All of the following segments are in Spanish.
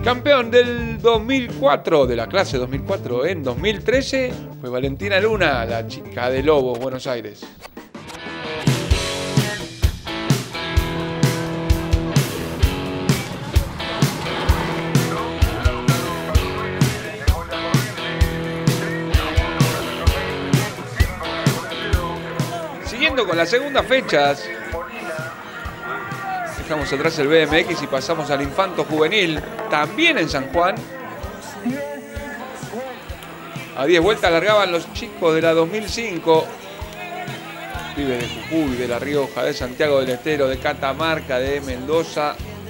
Campeón del 2004, de la clase 2004 en 2013, fue Valentina Luna, la chica de Lobos, Buenos Aires. Siguiendo con las segundas fechas, dejamos atrás el BMX y pasamos al Infanto Juvenil, también en San Juan. A 10 vueltas largaban los chicos de la 2005. Pibes de Jujuy, de La Rioja, de Santiago del Estero, de Catamarca, de Mendoza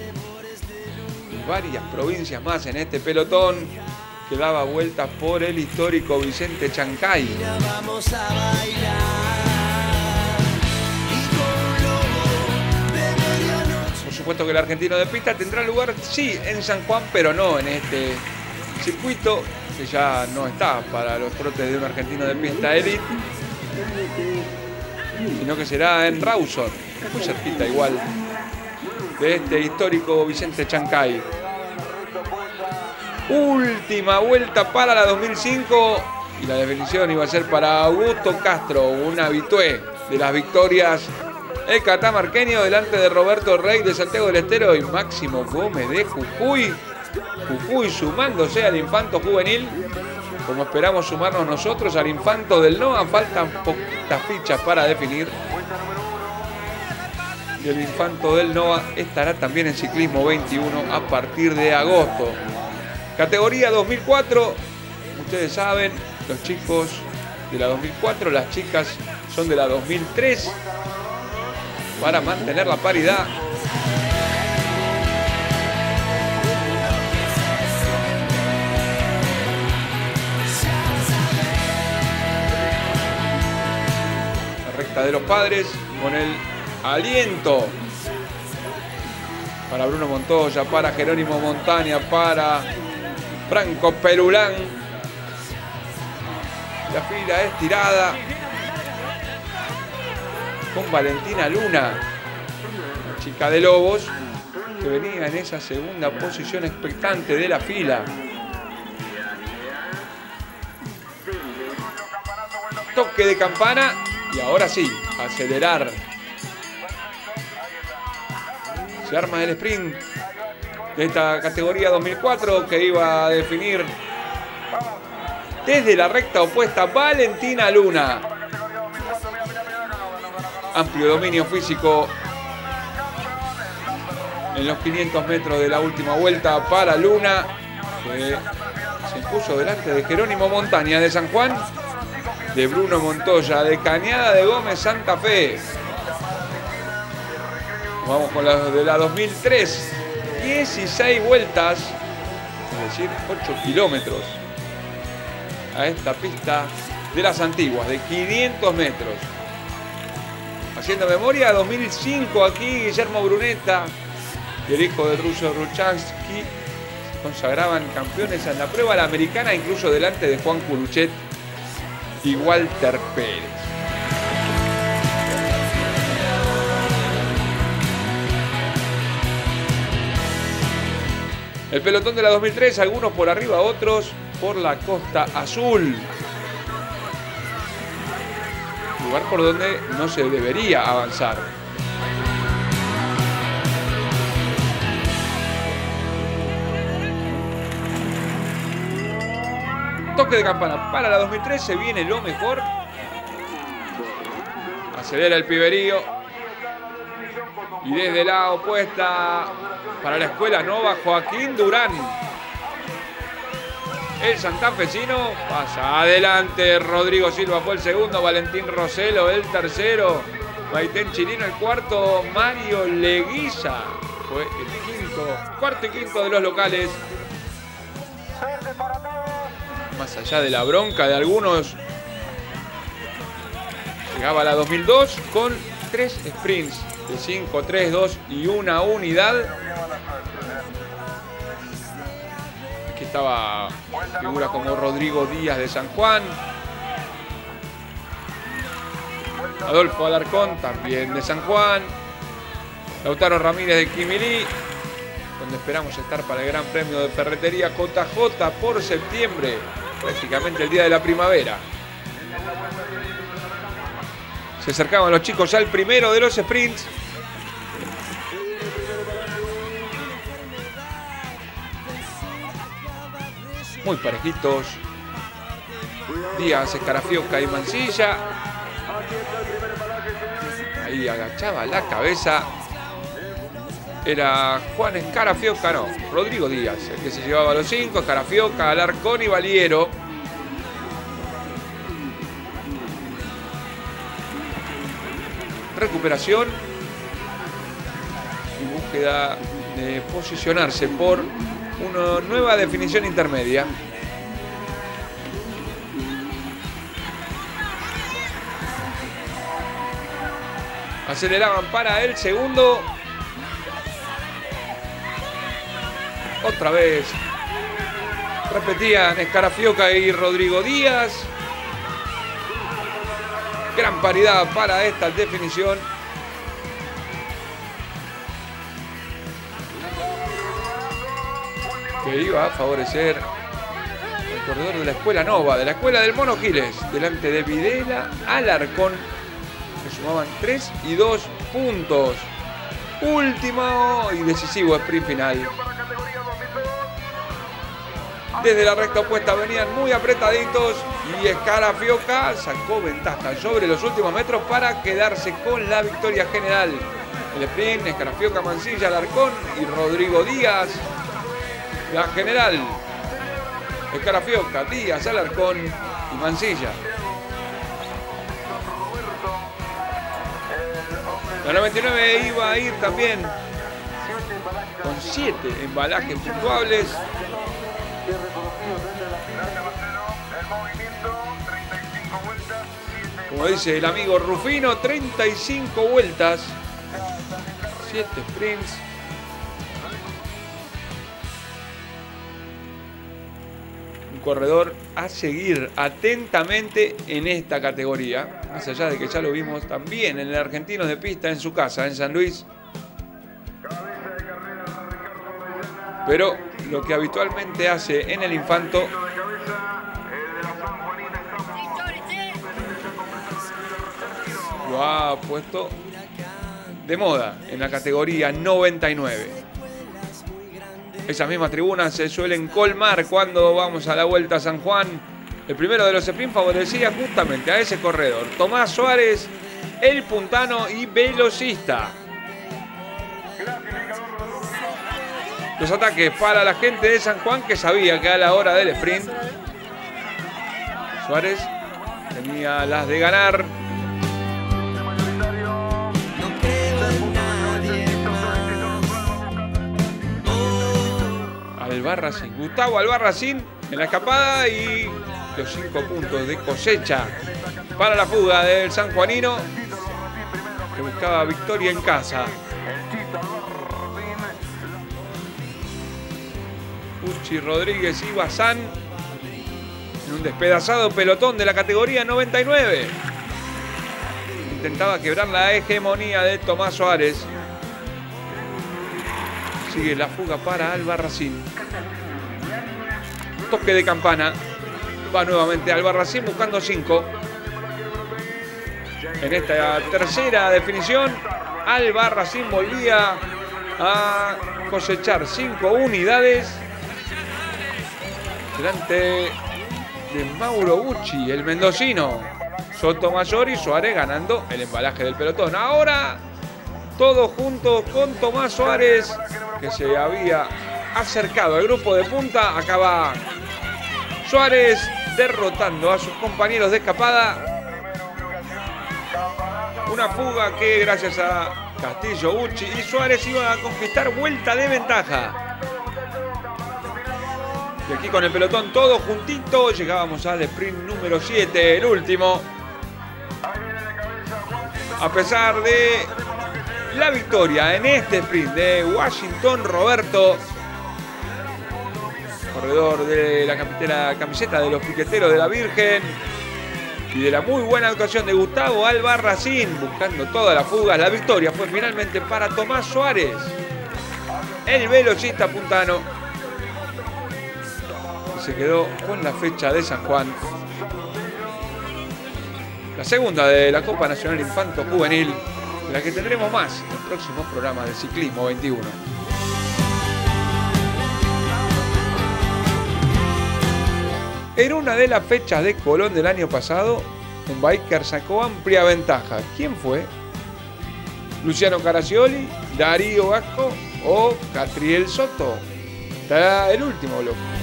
y varias provincias más en este pelotón que daba vueltas por el histórico Vicente Chancay. Vamos a bailar. Por supuesto que el argentino de pista tendrá lugar, sí, en San Juan, pero no en este circuito, que ya no está para los trotes de un argentino de pista élite, sino que será en Rawson, muy cerquita igual de este histórico Vicente Chancay. Última vuelta para la 2005 y la definición iba a ser para Augusto Castro, un habitué de las victorias. El catamarqueño delante de Roberto Rey de Santiago del Estero y Máximo Gómez de Jujuy. Jujuy sumándose al Infanto Juvenil, como esperamos sumarnos nosotros al Infanto del NOA. Faltan poquitas fichas para definir. Y el Infanto del NOA estará también en ciclismo 21 a partir de agosto. Categoría 2004, ustedes saben, los chicos de la 2004, las chicas son de la 2003. Para mantener la paridad. La recta de los padres con el aliento para Bruno Montoya, para Jerónimo Montaña, para Franco Perulán. La fila estirada con Valentina Luna, la chica de Lobos, que venía en esa segunda posición expectante de la fila. Toque de campana y ahora sí, acelerar. Se arma el sprint de esta categoría 2004 que iba a definir desde la recta opuesta Valentina Luna. Amplio dominio físico en los 500 metros de la última vuelta para Luna, que se impuso delante de Jerónimo Montaña de San Juan, de Bruno Montoya de Cañada de Gómez Santa Fe. Vamos con la de la 2003, 16 vueltas, es decir, 8 kilómetros a esta pista de las antiguas, de 500 metros. Haciendo memoria, 2005 aquí Guillermo Brunetta y el hijo de ruso Ruchansky se consagraban campeones en la prueba la americana, incluso delante de Juan Curuchet y Walter Pérez. El pelotón de la 2003, algunos por arriba, otros por la Costa Azul. Lugar por donde no se debería avanzar. Toque de campana para la 2003, se viene lo mejor. Acelera el piberío. Y desde la opuesta para la Escuela Nova, Joaquín Durán. El santafesino pasa adelante. Rodrigo Silva fue el segundo. Valentín Roselo el tercero. Maitén Chirino el cuarto. Mario Leguiza fue el quinto. Cuarto y quinto de los locales. Más allá de la bronca de algunos, llegaba la 2002 con 3 sprints de 5, 3, 2 y una unidad. Aquí estaba figuras como Rodrigo Díaz de San Juan, Adolfo Alarcón también de San Juan, Lautaro Ramírez de Quimilí, donde esperamos estar para el Gran Premio de Ferretería JJ por septiembre, prácticamente el día de la primavera. Se acercaban los chicos al primero de los sprints. Muy parejitos. Díaz, Escarafioca y Mansilla. Ahí agachaba la cabeza. Era Juan Escarafioca, no, Rodrigo Díaz, el que se llevaba los 5. Escarafioca, Alarcón y Valiero. Recuperación y búsqueda de posicionarse por una nueva definición intermedia. Aceleraban para el segundo. Otra vez repetían Escarafioca y Rodrigo Díaz. Gran paridad para esta definición. Que iba a favorecer el corredor de la Escuela Nova, de la Escuela del Mono Giles, delante de Videla, Alarcón, que sumaban 3 y 2 puntos. Último y decisivo sprint final. Desde la recta opuesta venían muy apretaditos y Escarafioca sacó ventaja sobre los últimos metros para quedarse con la victoria general. El sprint, Escarafioca, Mansilla, Alarcón y Rodrigo Díaz. La general, Escarafioca, Díaz, Alarcón y Mansilla. La 99 iba a ir también con 7 embalajes puntuables. Como dice el amigo Rufino, 35 vueltas, 7 sprints. Un corredor a seguir atentamente en esta categoría, más allá de que ya lo vimos también en el Argentinos de Pista en su casa, en San Luis. Pero lo que habitualmente hace en el Infanto lo ha puesto de moda en la categoría 99. Esas mismas tribunas se suelen colmar cuando vamos a la Vuelta a San Juan. El primero de los sprints favorecía justamente a ese corredor, Tomás Suárez, el puntano y velocista. Los ataques para la gente de San Juan, que sabía que a la hora del sprint Suárez tenía las de ganar. Albarracín, Gustavo Albarracín en la escapada y los 5 puntos de cosecha para la fuga del sanjuanino, que buscaba victoria en casa. Uchi, Rodríguez y Bazán en un despedazado pelotón de la categoría 99. Intentaba quebrar la hegemonía de Tomás Suárez. Sigue la fuga para Albarracín. Toque de campana. Va nuevamente Albarracín buscando 5. En esta tercera definición, Albarracín volvía a cosechar 5 unidades delante de Mauro Bucci, el mendocino. Sotomayor y Suárez ganando el embalaje del pelotón. Ahora todos juntos con Tomás Suárez, que se había acercado al grupo de punta. Acaba Suárez derrotando a sus compañeros de escapada. Una fuga que gracias a Castillo, Bucci y Suárez iban a conquistar vuelta de ventaja. Y aquí con el pelotón todos juntitos llegábamos al sprint número 7, el último. A pesar de la victoria en este sprint de Washington Roberto, corredor de la camiseta de los piqueteros de la Virgen, y de la muy buena actuación de Gustavo Albarracín buscando todas las fugas, la victoria fue finalmente para Tomás Suárez. el velocista puntano, que se quedó con la fecha de San Juan. La segunda de la Copa Nacional Infanto Juvenil, de la que tendremos más en el próximo programa de Ciclismo 21. En una de las fechas de Colón del año pasado, un biker sacó amplia ventaja. ¿Quién fue? ¿Luciano Caraccioli, Darío Gasco o Catriel Soto? Está el último bloque.